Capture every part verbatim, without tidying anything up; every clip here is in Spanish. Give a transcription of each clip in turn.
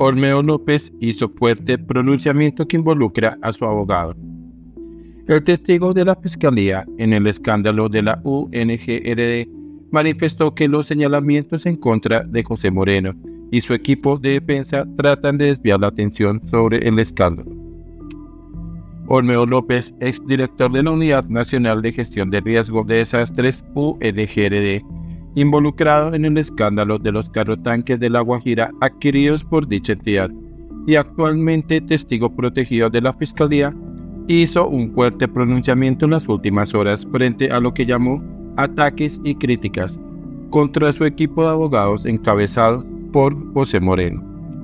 Olmedo López hizo fuerte pronunciamiento que involucra a su abogado. El testigo de la Fiscalía en el escándalo de la U N G R D manifestó que los señalamientos en contra de José Moreno y su equipo de defensa tratan de desviar la atención sobre el escándalo. Olmedo López, exdirector de la Unidad Nacional de Gestión de Riesgo de Desastres U N G R D, involucrado en el escándalo de los carrotanques de La Guajira adquiridos por dicha entidad y actualmente testigo protegido de la Fiscalía, hizo un fuerte pronunciamiento en las últimas horas frente a lo que llamó ataques y críticas contra su equipo de abogados encabezado por José Moreno.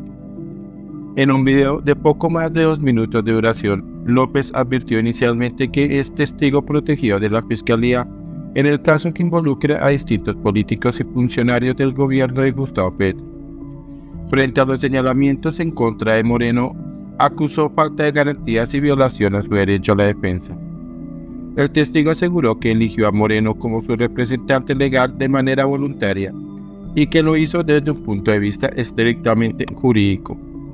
En un video de poco más de dos minutos de duración, López advirtió inicialmente que es testigo protegido de la Fiscalía en el caso que involucra a distintos políticos y funcionarios del gobierno de Gustavo Petro. Frente a los señalamientos en contra de Moreno, acusó falta de garantías y violación a su derecho a la defensa. El testigo aseguró que eligió a Moreno como su representante legal de manera voluntaria y que lo hizo desde un punto de vista estrictamente jurídico.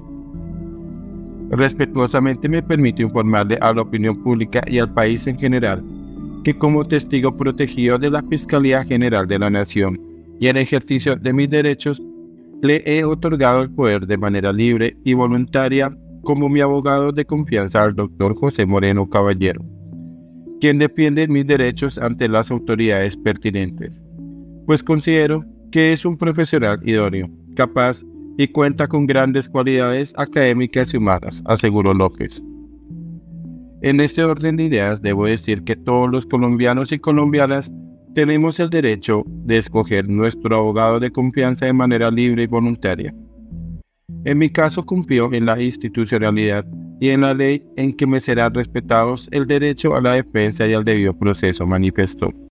Respetuosamente me permito informarle a la opinión pública y al país en general que como testigo protegido de la Fiscalía General de la Nación y en ejercicio de mis derechos, le he otorgado el poder de manera libre y voluntaria como mi abogado de confianza al doctor José Moreno Caballero, quien defiende mis derechos ante las autoridades pertinentes, pues considero que es un profesional idóneo, capaz y cuenta con grandes cualidades académicas y humanas, aseguró López. En este orden de ideas debo decir que todos los colombianos y colombianas tenemos el derecho de escoger nuestro abogado de confianza de manera libre y voluntaria. En mi caso confío en la institucionalidad y en la ley en que me serán respetados el derecho a la defensa y al debido proceso, manifestó.